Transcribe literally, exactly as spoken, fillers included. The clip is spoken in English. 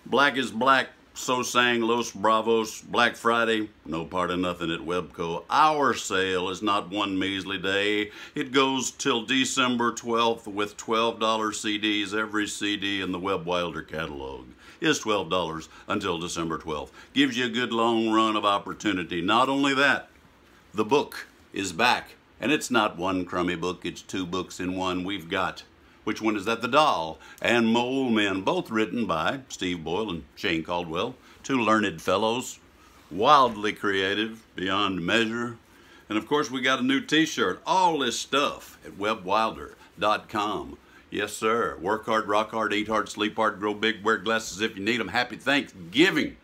Black is black, so sang Los Bravos. Black Friday, no part of nothing at Webco. Our sale is not one measly day. It goes till December twelfth with twelve dollar C Ds. Every C D in the Webb Wilder catalog is twelve dollars until December twelfth. Gives you a good long run of opportunity. Not only that, the book is back. And it's not one crummy book, it's two books in one. We've got, which one is that? The Doll and Mole Men, both written by Steve Boyle and Shane Caldwell, two learned fellows, wildly creative, beyond measure. And of course we got a new t-shirt, all this stuff at webb wilder dot com. Yes sir, work hard, rock hard, eat hard, sleep hard, grow big, wear glasses if you need them. Happy Thanksgiving.